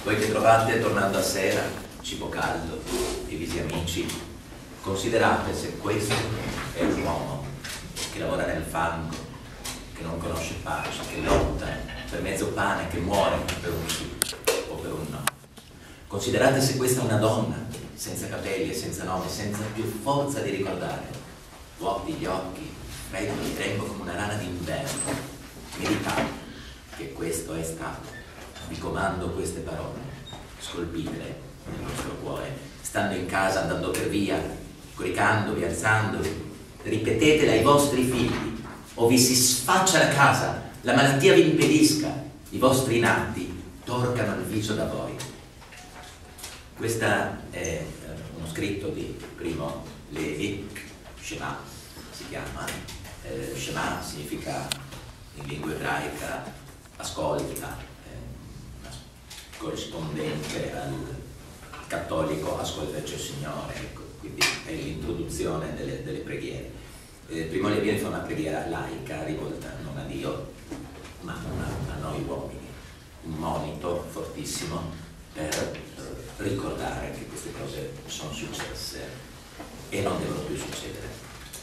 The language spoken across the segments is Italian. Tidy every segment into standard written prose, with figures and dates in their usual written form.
Voi che trovate tornando a sera cibo caldo, divisi amici, considerate se questo è un uomo che lavora nel fango, che non conosce pace, che lotta per mezzo pane, che muore per un sì o per un no. Considerate se questa è una donna, senza capelli e senza nome, senza più forza di ricordare, vuoti gli occhi, freddo di tempo come una rana d'inverno. Meditate che questo è stato. Vi comando queste parole, scolpitele nel vostro cuore, stando in casa, andando per via, coricandovi, alzandovi, ripetetele ai vostri figli, o vi si sfaccia la casa, la malattia vi impedisca, i vostri nati torcano il viso da voi. Questo è uno scritto di Primo Levi, Shema si chiama. Shema significa in lingua ebraica ascolta, corrispondente al cattolico ascoltaci il Signore, ecco, quindi è l'introduzione delle preghiere. Primo Levi fa una preghiera laica rivolta non a Dio ma a noi uomini, un monito fortissimo per ricordare che queste cose sono successe e non devono più succedere.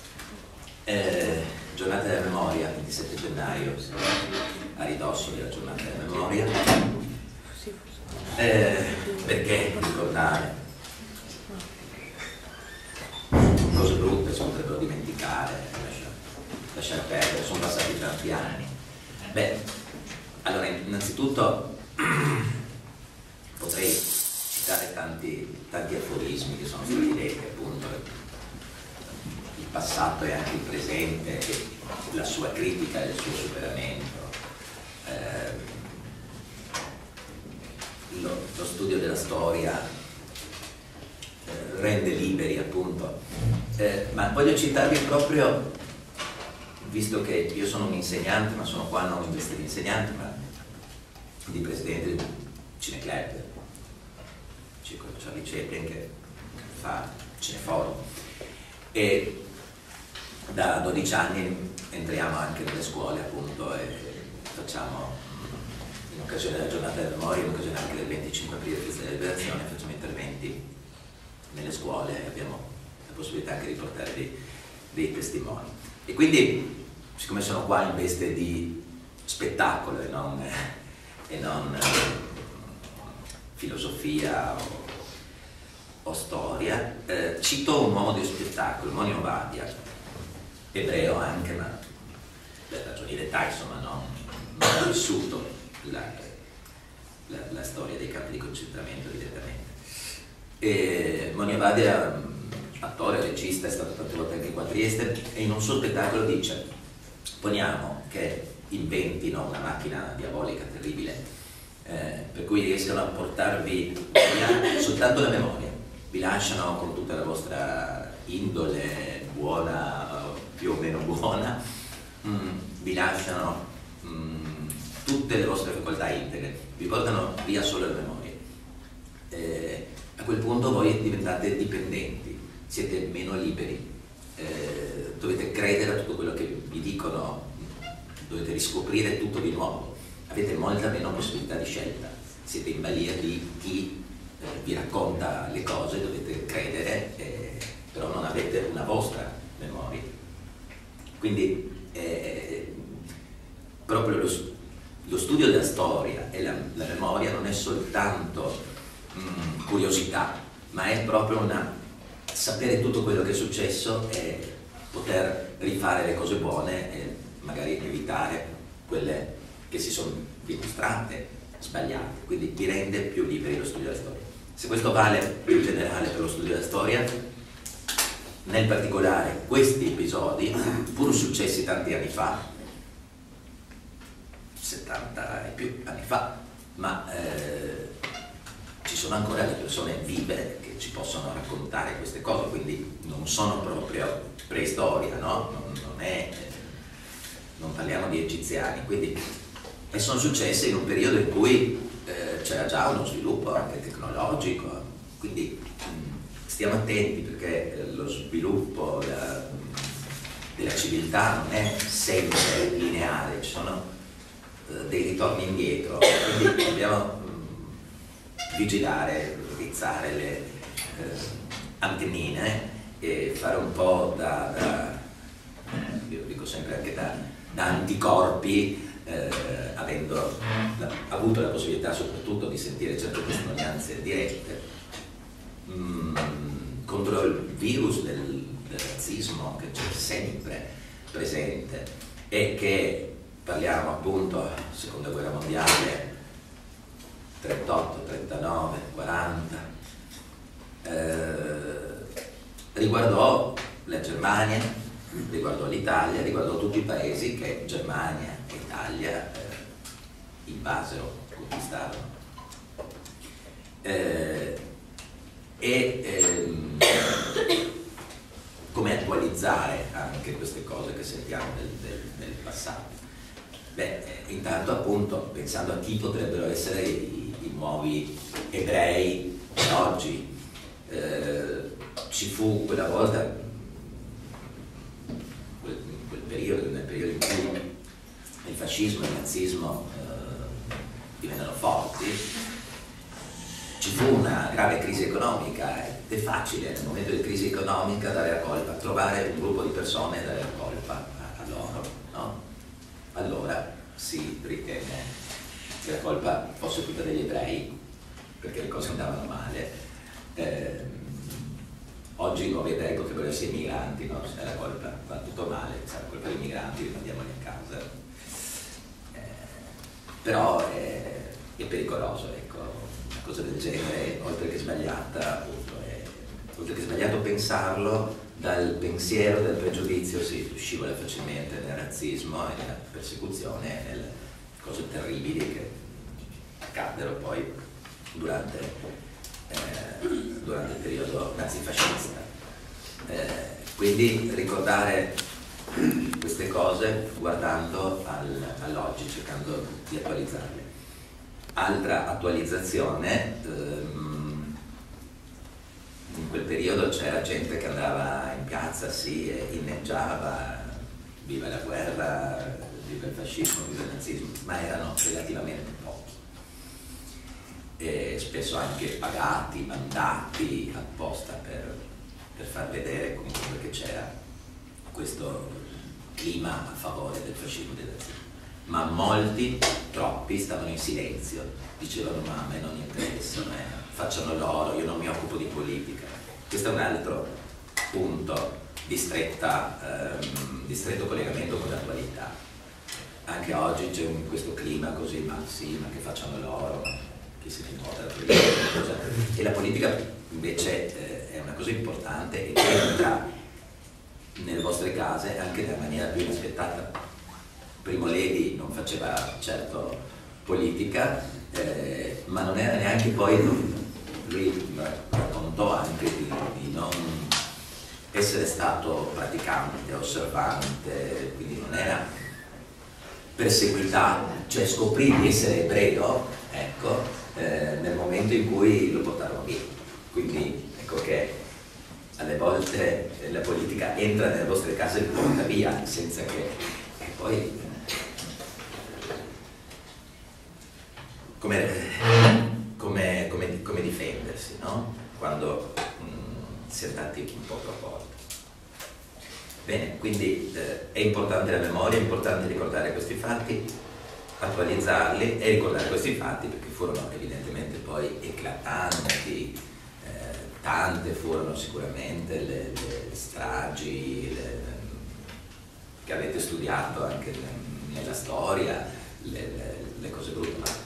Giornata della memoria, 27 gennaio, a ridosso della giornata della memoria. Perché ricordare cose brutte si potrebbero dimenticare, lasciare perdere, sono passati tanti anni. Beh, allora innanzitutto potrei citare tanti aforismi che sono stati detti, appunto il passato e anche il presente, e la sua critica e il suo superamento. Lo studio della storia rende liberi, appunto, ma voglio citarvi proprio, visto che io sono un insegnante, ma sono qua non in veste di insegnante, ma di presidente del Cineclub, Charlie Chaplin, che fa Cineforum, e da 12 anni entriamo anche nelle scuole, appunto, e facciamo, in occasione della giornata della memoria, in occasione anche del 25 aprile, festa della liberazione, facciamo interventi nelle scuole e abbiamo la possibilità anche di portare dei testimoni. E quindi, siccome sono qua in veste di spettacolo e non filosofia o storia, cito un uomo di spettacolo, Moni Ovadia, ebreo anche, ma per ragioni d'età, insomma, non ha vissuto la storia dei campi di concentramento direttamente. E Moni Ovadia, attore, regista, è stato tante volte anche qua a Trieste, e in un suo spettacolo dice: poniamo che inventino una macchina diabolica terribile, per cui riescono a portarvi via soltanto la memoria, vi lasciano con tutta la vostra indole buona o più o meno buona, vi lasciano tutte le vostre facoltà integre, vi portano via solo le memorie. A quel punto voi diventate dipendenti, siete meno liberi, dovete credere a tutto quello che vi dicono, dovete riscoprire tutto di nuovo, avete molta meno possibilità di scelta, siete in balia di chi vi racconta le cose, dovete credere, però non avete una vostra memoria. Quindi proprio lo studio della storia e la memoria non è soltanto curiosità, ma è proprio sapere tutto quello che è successo e poter rifare le cose buone e magari evitare quelle che si sono dimostrate sbagliate. Quindi vi rende più liberi lo studio della storia. Se questo vale in generale per lo studio della storia, nel particolare questi episodi, pur successi tanti anni fa, 70 e più anni fa, ma ci sono ancora le persone vive che ci possono raccontare queste cose, quindi non sono proprio preistoria, no? Non parliamo di egiziani, quindi, e sono successe in un periodo in cui c'era già uno sviluppo anche tecnologico, quindi stiamo attenti, perché lo sviluppo della civiltà non è sempre lineare, ci sono dei ritorni indietro, quindi dobbiamo vigilare, rizzare le antennine e fare un po' io dico sempre anche da anticorpi, avendo avuto la possibilità soprattutto di sentire certe testimonianze dirette contro il virus del razzismo che c'è sempre presente e che, parliamo appunto, seconda guerra mondiale, 38, 39, 40, riguardò la Germania, riguardò l'Italia, riguardò tutti i paesi che Germania e Italia invasero, conquistarono. Come attualizzare anche queste cose che sentiamo del passato? Beh, intanto appunto pensando a chi potrebbero essere i nuovi ebrei di oggi. Ci fu quella volta, nel periodo in cui il fascismo e il nazismo divennero forti, ci fu una grave crisi economica ed è facile nel momento di crisi economica dare la colpa, trovare un gruppo di persone e dare la colpa a loro, no? Allora si ritenne che la colpa fosse tutta degli ebrei perché le cose andavano male. Oggi i nuovi ebrei potrebbero essere i migranti, no? Se la colpa va tutto male, se la colpa dei migranti, rimandiamoli a casa. Però è pericoloso, ecco, una cosa del genere, oltre che sbagliata, appunto, oltre che sbagliato pensarlo, dal pensiero, dal pregiudizio si scivola facilmente nel razzismo e nella persecuzione, nelle cose terribili che accaddero poi durante il periodo nazifascista. Quindi ricordare queste cose guardando all'oggi, cercando di attualizzarle. Altra attualizzazione, in quel periodo c'era gente che andava in piazza, sì, e inneggiava viva la guerra, viva il fascismo, viva il nazismo, ma erano relativamente pochi. E spesso anche pagati, mandati apposta per far vedere comunque che c'era questo clima a favore del fascismo e del nazismo. Ma molti, troppi, stavano in silenzio, dicevano ma a me non interessa, facciano loro, io non mi occupo di politica. Questo è un altro punto di stretto collegamento con l'attualità. Anche oggi c'è questo clima così, ma sì, ma che facciano loro, chi se ne importa la politica. E la politica invece è una cosa importante e che entra nelle vostre case anche nella maniera più inaspettata. Primo Levi non faceva certo politica, ma non era neanche poi, lui raccontò anche di non essere stato praticante, osservante, quindi non era perseguitato, cioè scoprì di essere ebreo, ecco, nel momento in cui lo portarono via. Quindi ecco che alle volte la politica entra nelle vostre case e vi porta via, senza che poi come difendersi, no? Quando si è andati un po' troppo volte. Bene, quindi è importante la memoria, è importante ricordare questi fatti, attualizzarli e ricordare questi fatti perché furono evidentemente poi eclatanti, tante furono sicuramente le stragi che avete studiato anche nella storia, le cose brutte,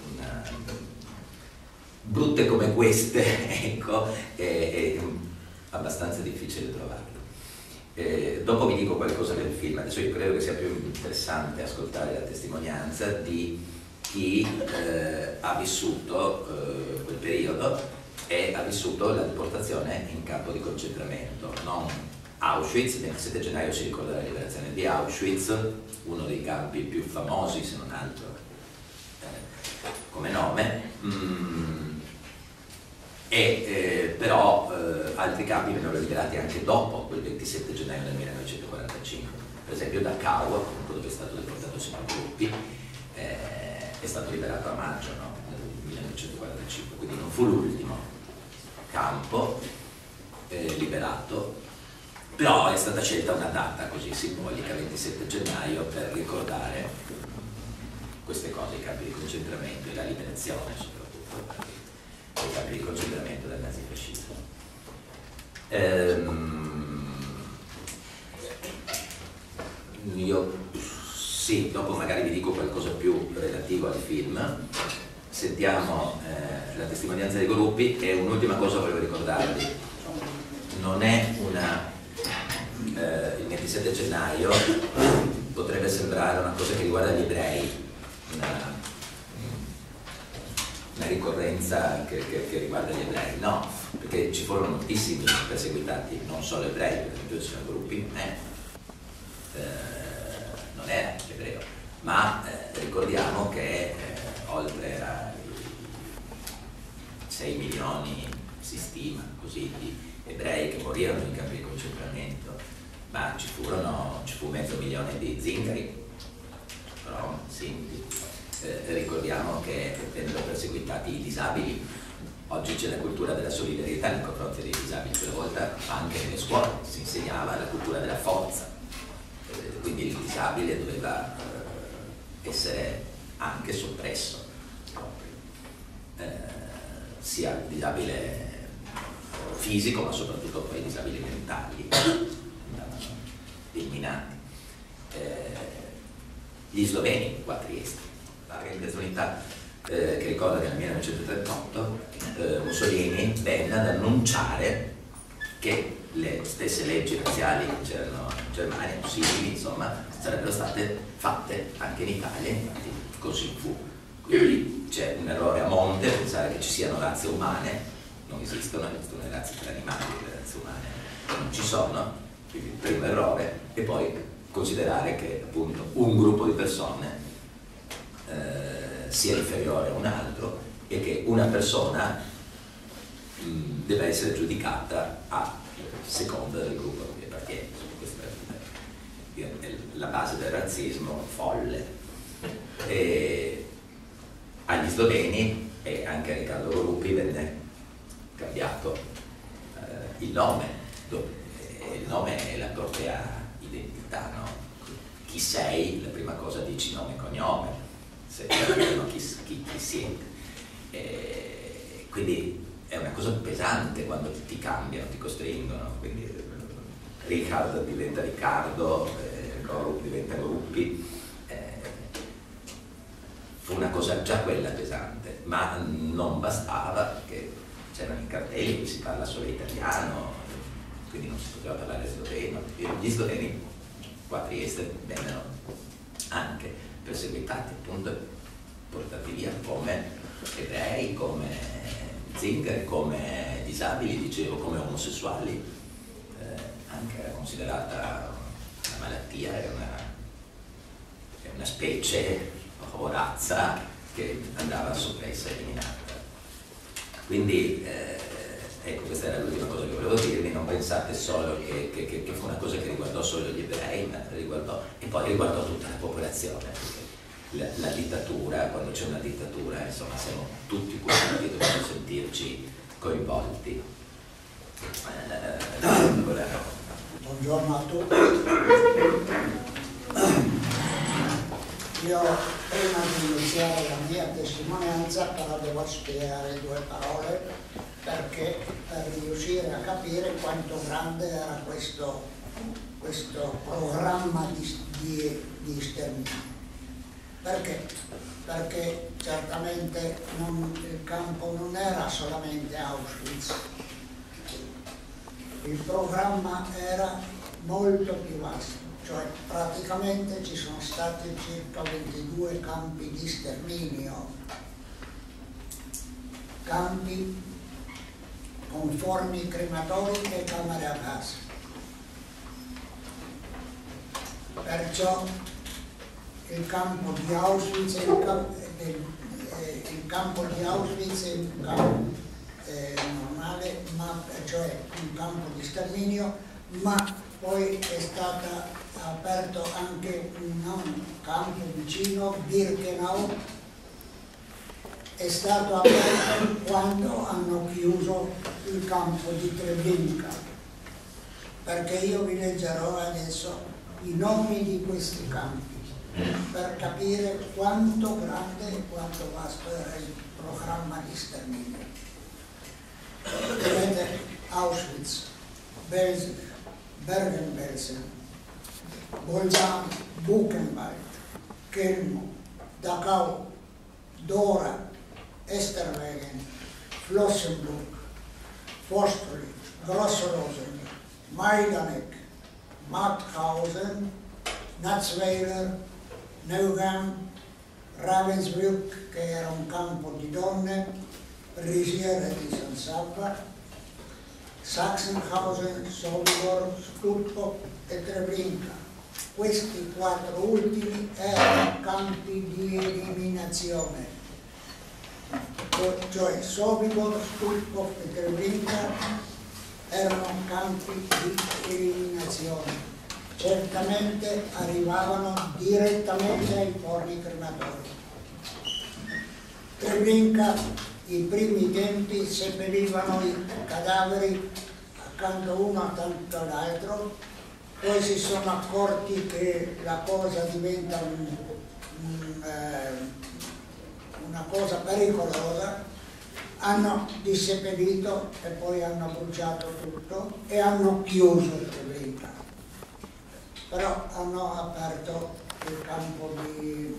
brutte come queste, ecco, è abbastanza difficile trovarlo. Dopo vi dico qualcosa del film, adesso io credo che sia più interessante ascoltare la testimonianza di chi ha vissuto quel periodo e ha vissuto la deportazione in campo di concentramento, non Auschwitz. Il 27 gennaio si ricorda la liberazione di Auschwitz, uno dei campi più famosi, se non altro come nome, però altri campi vennero liberati anche dopo quel 27 gennaio del 1945. Per esempio Dachau, appunto, dove è stato deportato Simon Gruppi, è stato liberato a maggio, no? Nel 1945, quindi non fu l'ultimo campo liberato, però è stata scelta una data così simbolica, 27 gennaio, per ricordare queste cose, i campi di concentramento e la liberazione soprattutto, i campi di concentramento del nazifascismo. Io sì, dopo magari vi dico qualcosa più relativo al film. Sentiamo la testimonianza dei gruppi, e un'ultima cosa volevo ricordarvi: non è una il 27 gennaio potrebbe sembrare una cosa che riguarda gli ebrei, una ricorrenza che riguarda gli ebrei. No, perché ci furono moltissimi perseguitati, non solo ebrei. Per esempio ci sono gruppi, non era ebreo, ma ricordiamo che oltre a 6 milioni, si stima così, di ebrei che morirono in campi di concentramento, ma ci fu mezzo milione di zingari, rom, sinti. Ricordiamo che vennero perseguitati i disabili. Oggi c'è la cultura della solidarietà nei confronti dei disabili, quella volta anche nelle scuole si insegnava la cultura della forza, quindi il disabile doveva essere anche soppresso proprio, sia il disabile fisico ma soprattutto poi i disabili mentali eliminati. Gli sloveni qua a Trieste, la casualità che ricorda che nel 1938 Mussolini venne ad annunciare che le stesse leggi razziali che c'erano in Germania, possibili, insomma, sarebbero state fatte anche in Italia, infatti così fu. Quindi c'è un errore a monte pensare che ci siano razze umane. Non esistono le razze tra animali, le razze umane non ci sono, quindi il primo errore, e poi considerare che appunto un gruppo di persone sia inferiore a un altro e che una persona deve essere giudicata a seconda del gruppo a cui appartiene. Questa è la base del razzismo folle. E agli sloveni e anche a Riccardo Gruppi venne cambiato il nome. Il nome è la propria identità, no? Chi sei, la prima cosa dici nome e cognome, se non chi siete. Quindi è una cosa pesante quando ti cambiano, ti costringono. Quindi Richard diventa Riccardo, Gorup diventa Gruppi. Fu una cosa già quella pesante, ma non bastava, perché c'erano i cartelli che si parla solo italiano, quindi non si poteva parlare sloveno. Gli sloveni qua a Trieste vennero anche perseguitati, appunto, portati via come ebrei, come zingari, come disabili, dicevo, come omosessuali. Anche era considerata una malattia, è una specie o razza che andava soppressa e eliminata. Quindi ecco, questa era l'ultima cosa che volevo dirvi. Non pensate solo che fu una cosa che riguardò solo gli ebrei, ma riguardò, e poi riguardò tutta la popolazione. La dittatura, quando c'è una dittatura, insomma, siamo tutti quanti, dobbiamo sentirci coinvolti. Buongiorno a tutti. Io prima di iniziare la mia testimonianza però devo spiegare due parole, perché per riuscire a capire quanto grande era questo programma di sterminio. Perché? Perché certamente il campo non era solamente Auschwitz, il programma era molto più vasto. Cioè praticamente ci sono stati circa 22 campi di sterminio, campi con forni crematori e camere a gas. Perciò il campo di Auschwitz è un campo normale, cioè un campo di sterminio, ma poi è stata aperto anche un campo vicino, Birkenau, è stato aperto quando hanno chiuso il campo di Treblinka, perché io vi leggerò adesso i nomi di questi campi per capire quanto grande e quanto vasto era il programma di sterminio. Vedete, Auschwitz, Belzec, Bergen-Belsen, Bolzano, Buchenwald, Kelmo, Dachau, Dora, Esterwegen, Flossenburg, Vorstrich, Grossrosen, Majdanek, Mauthausen, Natzweiler, Neugamme, Ravensbrück, che era un campo di donne, Risiere di San Salva, Sachsenhausen, Sobibor, Stuttgart e Treblinka. Questi 4 ultimi erano campi di eliminazione, cioè Sobibor, Stuttgart e Treblinka erano campi di eliminazione. Certamente arrivavano direttamente ai forni crematori. Treblinka, i primi tempi, seppellivano i cadaveri accanto uno accanto all'altro, poi si sono accorti che la cosa diventa una cosa pericolosa, hanno disseppellito e poi hanno bruciato tutto e hanno chiuso Treblinka. Però hanno aperto il campo di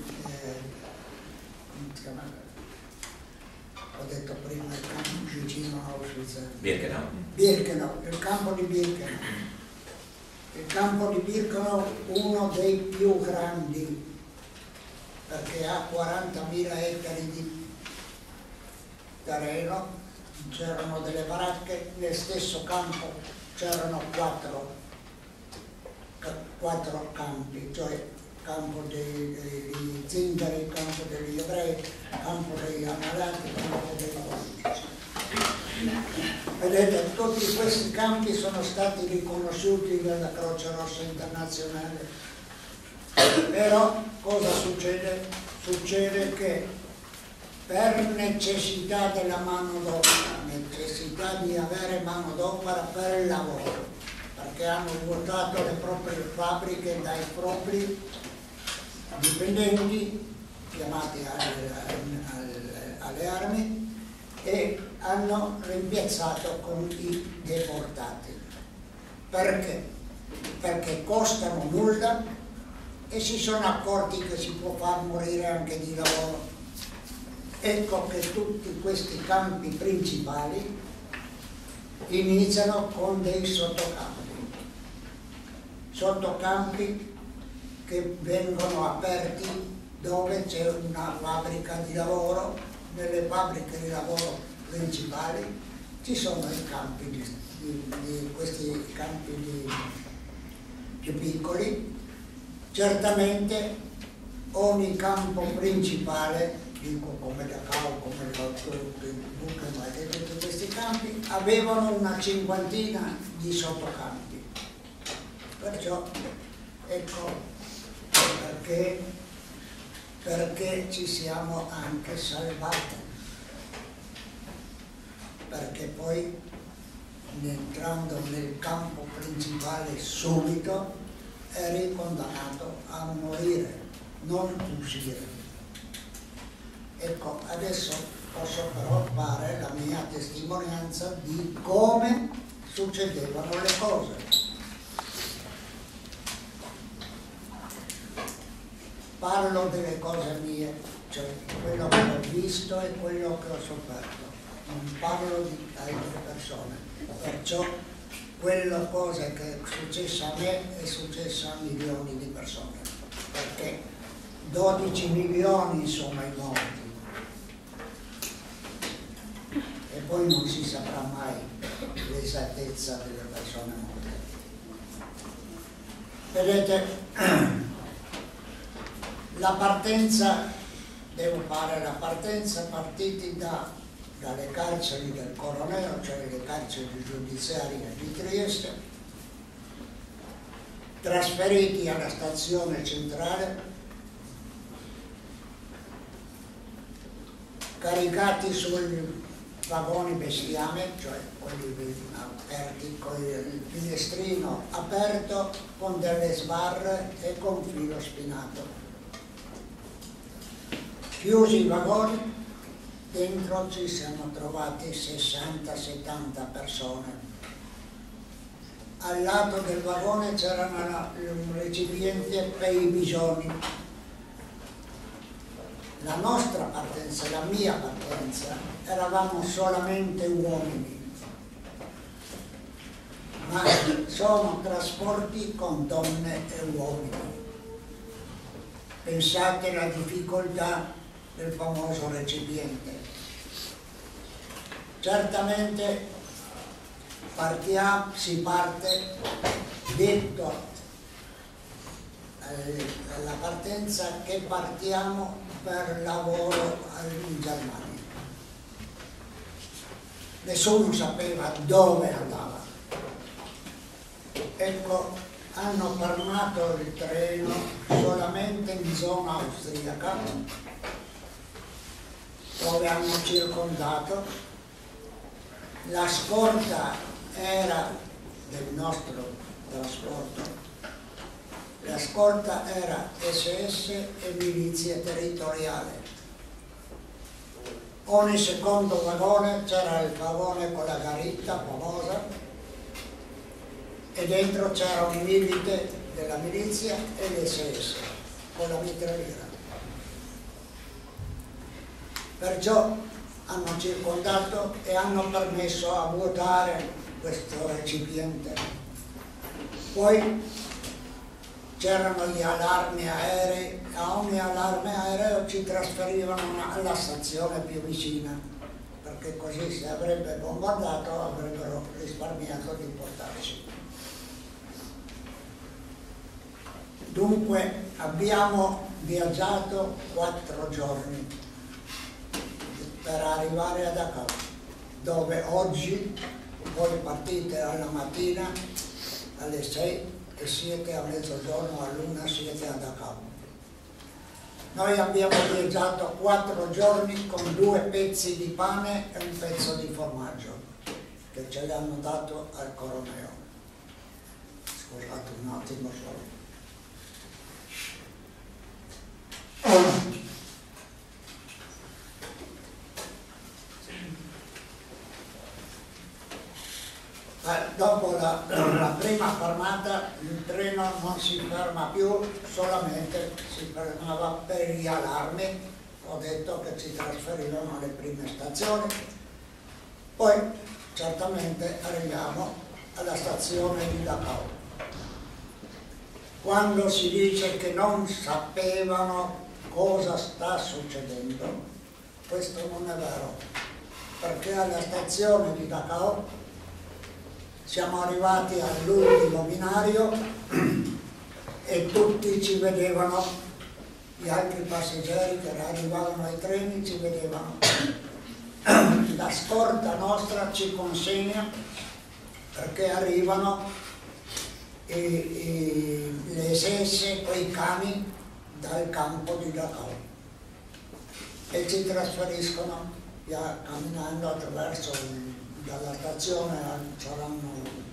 ho detto prima il campo vicino a Auschwitz, Birkenau, il campo di Birkenau. Il campo di Birkenau, uno dei più grandi, perché ha 40.000 ettari di terreno, c'erano delle baracche, nel stesso campo c'erano 4 campi, cioè campo degli zingari, campo degli ebrei, campo degli ammalati, campo dei politici. Vedete, tutti questi campi sono stati riconosciuti dalla Croce Rossa Internazionale. Però cosa succede? Succede che per necessità della manodopera, necessità di avere manodopera per il lavoro, perché hanno svuotato le proprie fabbriche dai propri dipendenti chiamati alle armi e hanno rimpiazzato con i deportati. Perché? Perché costano nulla e si sono accorti che si può far morire anche di lavoro. Ecco che tutti questi campi principali iniziano con dei sottocampi che vengono aperti dove c'è una fabbrica di lavoro. Nelle fabbriche di lavoro principali ci sono i campi questi campi più piccoli. Certamente ogni campo principale, dico come Dachau, come Buchenwald e tutti questi campi, avevano una 50ina di sottocampi. Perciò ecco perché ci siamo anche salvati, perché poi entrando nel campo principale subito eri condannato a morire, non uscire. Ecco, adesso posso però fare la mia testimonianza di come succedevano le cose. Parlo delle cose mie, cioè quello che ho visto e quello che ho sofferto, non parlo di altre persone, perciò quella cosa che è successa a me è successa a milioni di persone, perché 12 milioni sono i morti e poi non si saprà mai l'esattezza delle persone morte. Vedete, la partenza, devo fare la partenza partiti dalle carceri del Coroneo, cioè le carceri giudiziarie di Trieste, trasferiti alla stazione centrale, caricati sui vagoni bestiame, cioè quelli aperti con il finestrino aperto, con delle sbarre e con filo spinato. Chiusi i vagoni, dentro ci siamo trovati 60-70 persone. Al lato del vagone c'era un recipiente per i bisogni. La nostra partenza, la mia partenza, eravamo solamente uomini, ma sono trasporti con donne e uomini. Pensate alla difficoltà del famoso recipiente. Certamente si parte detto alla partenza che partiamo per lavoro in Germania. Nessuno sapeva dove andava. Ecco, hanno fermato il treno solamente in zona austriaca, dove hanno circondato. La scorta era del nostro trasporto, la scorta era SS e milizia territoriale. Ogni secondo vagone c'era il vagone con la garitta famosa e dentro c'era un milite della milizia e l'SS con la mitragliera. Perciò hanno circondato e hanno permesso a vuotare questo recipiente. Poi c'erano gli allarmi aerei, a ogni allarme aereo ci trasferivano alla stazione più vicina, perché così se avrebbe bombardato avrebbero risparmiato di portarci. Dunque abbiamo viaggiato 4 giorni per arrivare a Dachau, dove oggi voi partite alla mattina alle 6 e siete a mezzogiorno, all'1 siete a Dachau. Noi abbiamo viaggiato 4 giorni con 2 pezzi di pane e un pezzo di formaggio che ce l'hanno dato al Coroneo. Scusate un attimo solo. Dopo la prima fermata il treno non si ferma più, solamente si fermava per gli allarmi. Ho detto che si trasferivano alle prime stazioni. Poi certamente arriviamo alla stazione di Dachau. Quando si dice che non sapevano cosa sta succedendo, questo non è vero, perché alla stazione di Dachau siamo arrivati all'ultimo binario e tutti ci vedevano, gli altri passeggeri che arrivavano ai treni ci vedevano. La scorta nostra ci consegna perché arrivano le SS con i cani dal campo di Dachau e ci trasferiscono camminando attraverso dalla stazione, saranno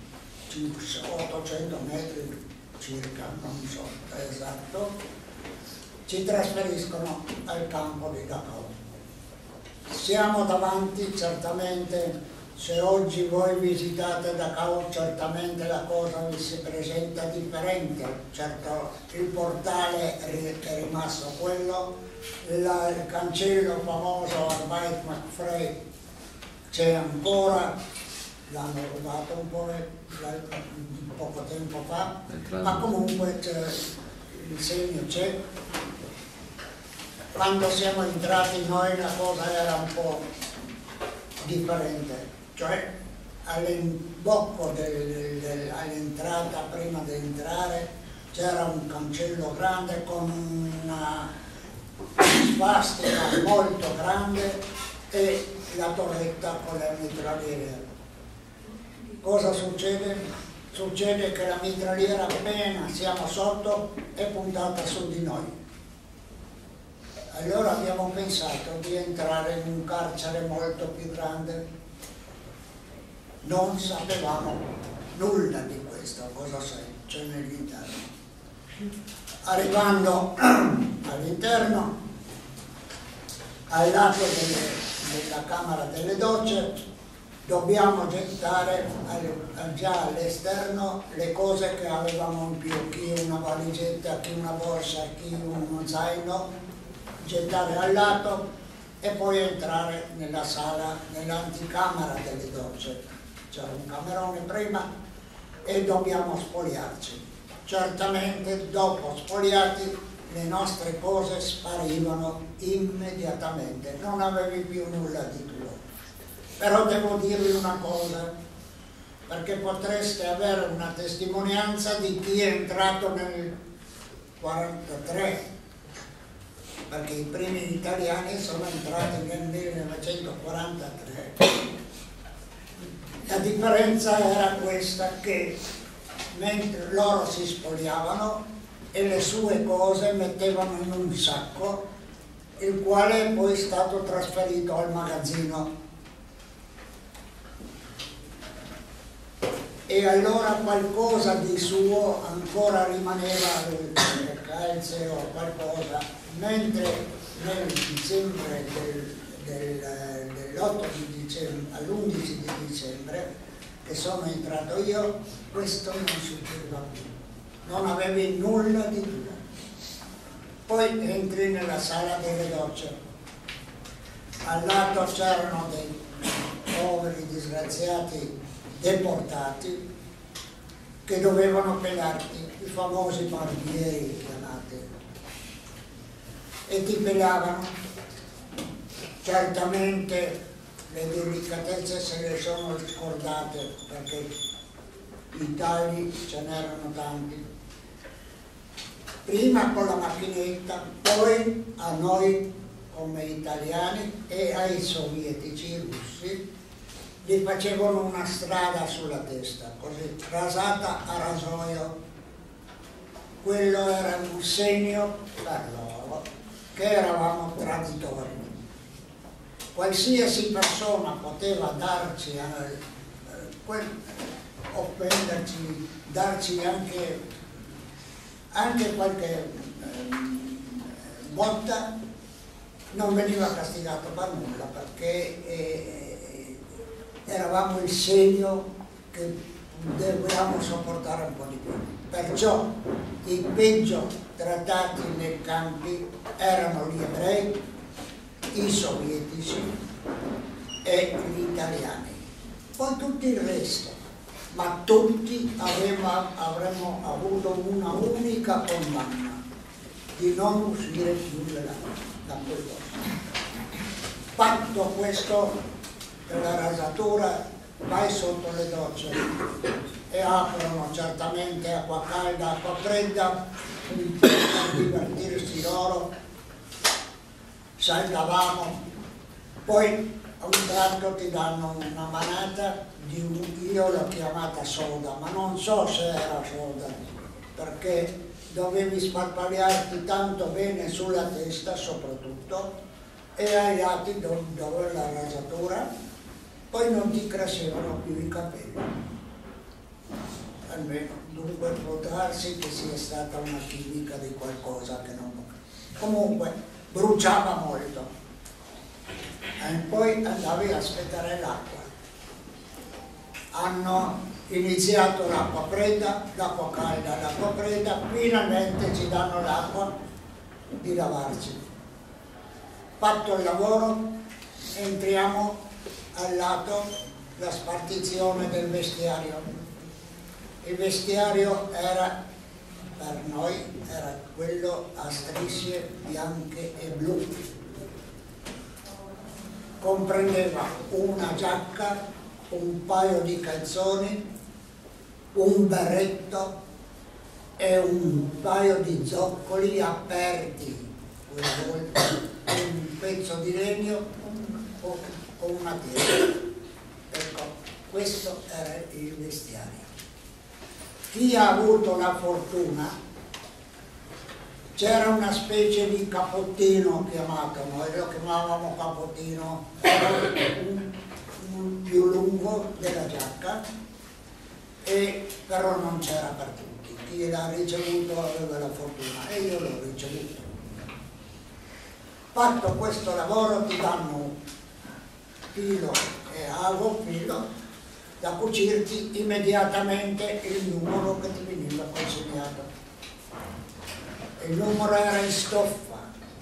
800 metri circa, non so esatto, ci trasferiscono al campo di Dachau. Siamo davanti, certamente, se oggi voi visitate Dachau, certamente la cosa vi si presenta differente. Certo, il portale è rimasto quello, il cancello famoso Arbeit macht frei c'è ancora, l'hanno rubato un po' poco tempo fa, ma comunque il segno c'è. Quando siamo entrati noi la cosa era un po' differente, cioè all'imbocco all'entrata, prima di entrare, c'era un cancello grande con una svastica molto grande e la torretta con le mitragliere. Cosa succede? Succede che la mitragliera appena siamo sotto è puntata su di noi. Allora abbiamo pensato di entrare in un carcere molto più grande. Non sapevamo nulla di questo, cosa c'è nell'interno. Arrivando all'interno, al lato della camera delle docce, dobbiamo gettare già all'esterno le cose che avevamo in più, chi una valigetta, chi una borsa, chi uno zaino, gettare al lato e poi entrare nella sala, nell'anticamera delle docce. C'era un camerone prima e dobbiamo spogliarci. Certamente dopo spogliati le nostre cose sparivano immediatamente, non avevi più nulla di tuo. Però devo dirvi una cosa, perché potreste avere una testimonianza di chi è entrato nel 1943, perché i primi italiani sono entrati nel 1943. La differenza era questa, che mentre loro si spogliavano e le sue cose mettevano in un sacco, il quale poi è stato trasferito al magazzino. E allora qualcosa di suo ancora rimaneva, le calze o qualcosa, mentre nel dicembre dell'8 di dicembre all'11 di dicembre che sono entrato io, questo non succedeva più, non avevi nulla di tuo. Poi entri nella sala delle docce, al lato c'erano dei poveri disgraziati deportati che dovevano pelarti, i famosi barbieri chiamati, e ti pelavano. Certamente le delicatezze se le sono scordate, perché i tagli ce n'erano tanti. Prima con la macchinetta, poi a noi come italiani e ai sovietici russi gli facevano una strada sulla testa, così, rasata a rasoio. Quello era un segno per loro che eravamo traditori. Qualsiasi persona poteva darci, offenderci, darci anche qualche botta, non veniva castigato per nulla, perché eravamo il segno che dovevamo sopportare un po' di più. Perciò i peggio trattati nei campi erano gli ebrei, i sovietici e gli italiani, poi tutto il resto, ma tutti avremmo avuto una unica condanna, di non uscire più da quel posto. Fatto questo, della rasatura, vai sotto le docce e aprono certamente acqua calda, acqua fredda, per divertirsi loro. Saltavamo, poi a un tratto ti danno una manata io l'ho chiamata soda, ma non so se era soda, perché dovevi sparpagliarti tanto bene sulla testa soprattutto e ai lati dove la rasatura, poi non ti crescevano più i capelli. Almeno, dunque può darsi che sia stata una chimica di qualcosa che non... Comunque bruciava molto e poi andavi a aspettare l'acqua. Hanno iniziato l'acqua fredda, l'acqua calda, l'acqua fredda, finalmente ci danno l'acqua di lavarci. Fatto il lavoro, entriamo al lato la spartizione del vestiario. Il vestiario era, per noi, era quello a strisce bianche e blu. Comprendeva una giacca, un paio di calzoni, un berretto e un paio di zoccoli aperti, un pezzo di legno con una tela. Ecco, questo era il vestiario. Chi ha avuto la fortuna c'era una specie di capottino chiamato, noi lo chiamavamo capottino, era un più lungo della giacca, però non c'era per tutti, chi l'ha ricevuto aveva la fortuna e io l'ho ricevuto. Fatto questo lavoro ti danno filo e avo, filo, da cucirti immediatamente il numero che ti veniva consegnato. Il numero era in stoffa,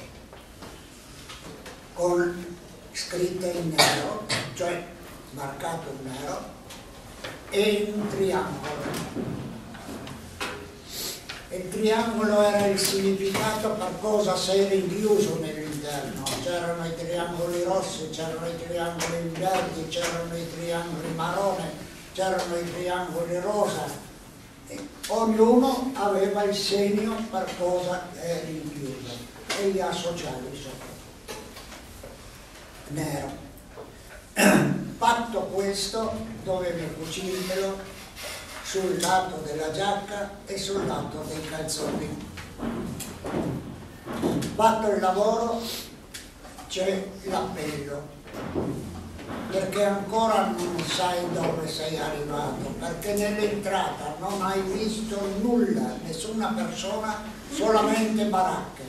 con scritte in nero, cioè marcato in nero, e in un triangolo. Il triangolo era il significato per cosa sei rinchiuso nell'interno. C'erano i triangoli rossi, c'erano i triangoli verdi, c'erano i triangoli marrone, c'erano i triangoli rosa. E ognuno aveva il segno per cosa è rinchiuso e gli associali sopra. Nero. Fatto questo, dovevi cucirtelo sul lato della giacca e sul lato dei calzoni. Fatto il lavoro c'è l'appello, perché ancora non sai dove sei arrivato, perché nell'entrata non hai visto nulla, nessuna persona, solamente baracche.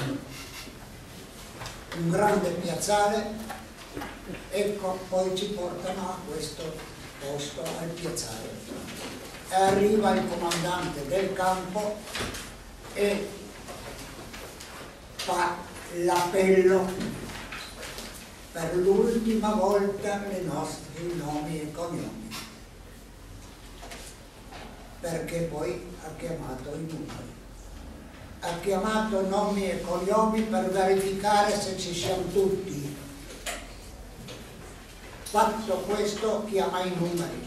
Un grande piazzale, ecco, poi ci portano a questo posto, al piazzale. E arriva il comandante del campo e fa l'appello per l'ultima volta nei nostri nomi e cognomi, perché poi ha chiamato i numeri, ha chiamato nomi e cognomi per verificare se ci siamo tutti. Fatto questo, chiama i numeri.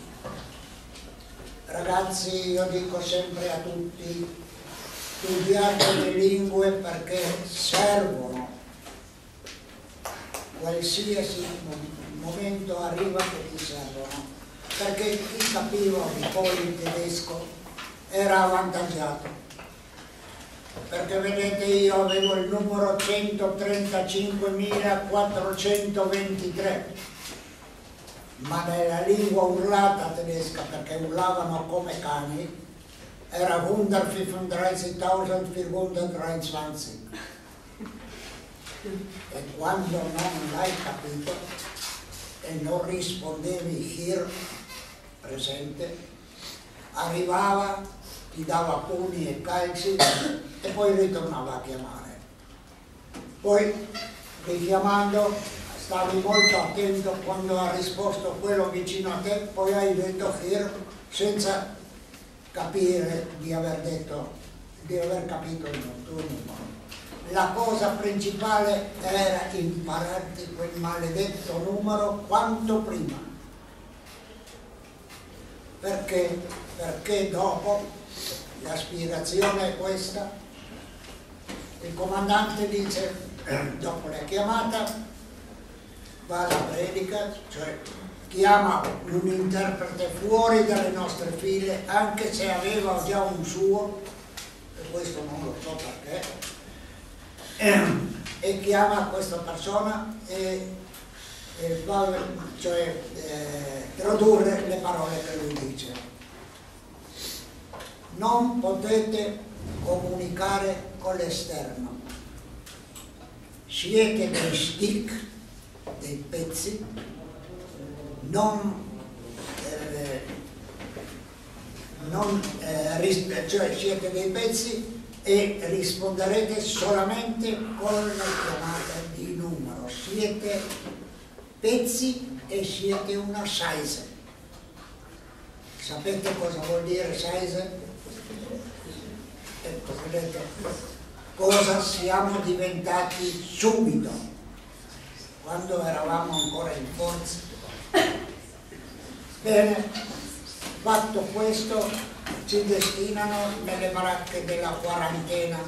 Ragazzi, io dico sempre a tutti, studiate le lingue perché servono. Qualsiasi momento arriva che ti servono, perché chi capiva un po' il tedesco era avvantaggiato, perché vedete io avevo il numero 135.423, ma nella lingua urlata tedesca, perché urlavano come cani, era 135.423. E quando non l'hai capito e non rispondevi hier, presente, arrivava, ti dava pugni e calci e poi ritornava a chiamare. Poi, richiamando, stavi molto attento quando ha risposto quello vicino a te, poi hai detto hier senza capire di aver capito il tuo numero. La cosa principale era impararti quel maledetto numero quanto prima. Perché? Perché dopo, la spiegazione è questa, il comandante dice, dopo la chiamata, va alla predica, cioè chiama un interprete fuori dalle nostre file, anche se aveva già un suo, e questo non lo so perché, e chiama questa persona e fa, cioè, tradurre le parole che lui dice. Non potete comunicare con l'esterno, siete dei stick, dei pezzi, cioè siete dei pezzi e risponderete solamente con la chiamata di numero. Siete pezzi e siete una size. Sapete cosa vuol dire size? Ecco, vedete cosa siamo diventati subito, quando eravamo ancora in forza. Bene, fatto questo, ci destinano nelle baracche della quarantena,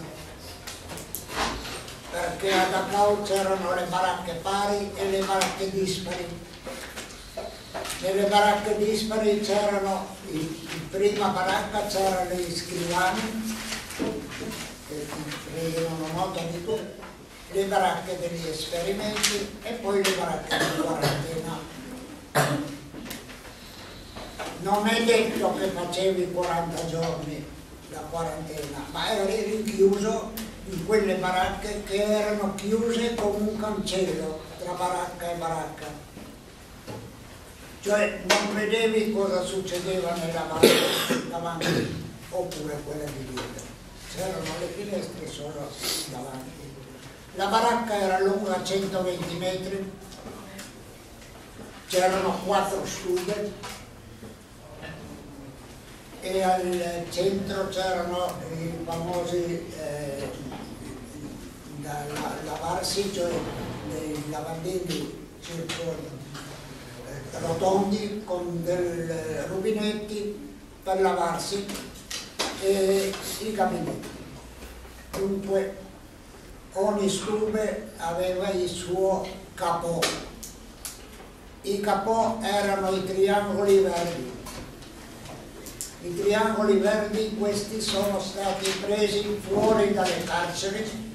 perché a Dachau c'erano le baracche pari e le baracche dispari. Nelle baracche dispari c'erano, in prima baracca c'erano gli scrivani, che prendono nota di tutto, le baracche degli esperimenti e poi le baracche di quarantena. Non è detto che facevi 40 giorni la quarantena, ma eri rinchiuso in quelle baracche che erano chiuse con un cancello tra baracca e baracca. Cioè non vedevi cosa succedeva nella baracca davanti oppure quella di dietro. C'erano le finestre solo davanti. La baracca era lunga 120 metri, c'erano 4 stube e al centro c'erano i famosi da lavarsi, cioè dei lavandini rotondi con dei rubinetti per lavarsi e i gabinetti. Dunque ogni stube aveva il suo capò. I capò erano i triangoli verdi. I triangoli verdi, questi sono stati presi fuori dalle carceri,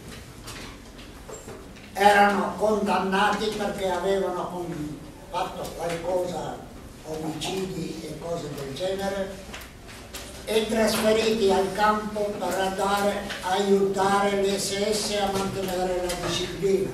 erano condannati perché avevano fatto qualcosa, omicidi e cose del genere, e trasferiti al campo per andare a aiutare le SS a mantenere la disciplina.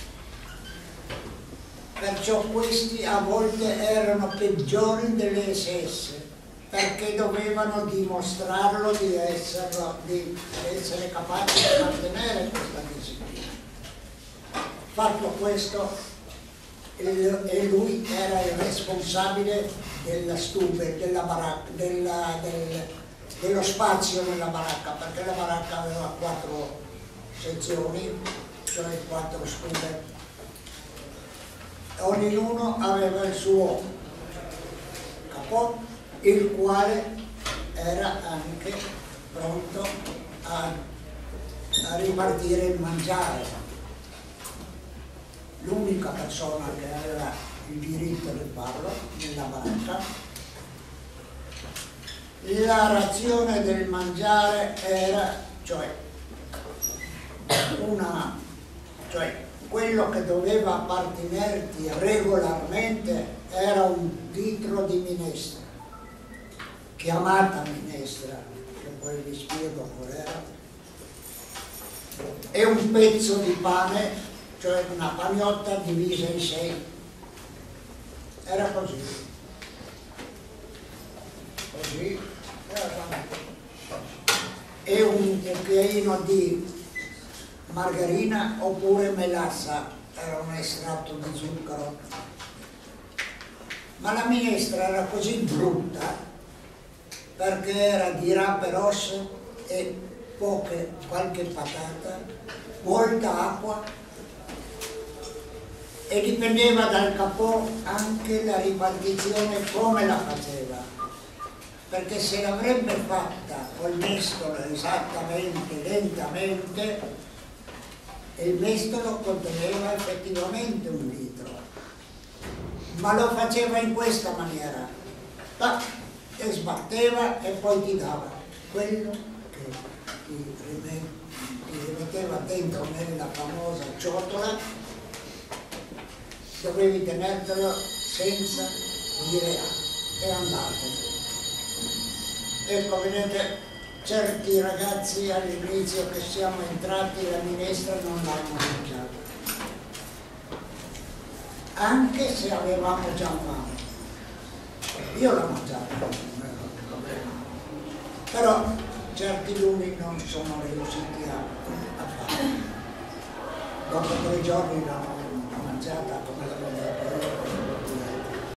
Perciò questi a volte erano peggiori delle SS, perché dovevano dimostrarlo di essere capaci di mantenere questa disciplina. Fatto questo, e lui era il responsabile della stube, della baracca, dello spazio nella baracca, perché la baracca aveva 4 sezioni, cioè 4 stube. Ognuno aveva il suo capò, il quale era anche pronto a ripartire il mangiare. L'unica persona che aveva il diritto di farlo nella baracca. La razione del mangiare era, cioè quello che doveva appartenerti regolarmente era un litro di minestra, chiamata minestra, che poi vi spiego qual era, e un pezzo di pane, cioè una pagnotta divisa in 6. Era così. Così. E un cucchiaino di margarina oppure melassa, era un estratto di zucchero. Ma la minestra era così brutta perché era di rape rosse e qualche patata, molta acqua, e dipendeva dal capò anche la ripartizione come la faceva, perché se l'avrebbe fatta col mestolo esattamente, lentamente, il mestolo conteneva effettivamente un litro, ma lo faceva in questa maniera, tac, e sbatteva e poi ti dava quello che ti rimetteva dentro nella famosa ciotola. Dovevi tenertelo senza dire e andatene. Ecco, vedete, certi ragazzi all'inizio che siamo entrati la minestra non l'hanno mangiata, anche se avevamo già fame. Io l'ho mangiata, non era un problema, però certi lumi non sono riusciti a fare. Dopo 3 giorni l'hanno mangiata come la mangiata.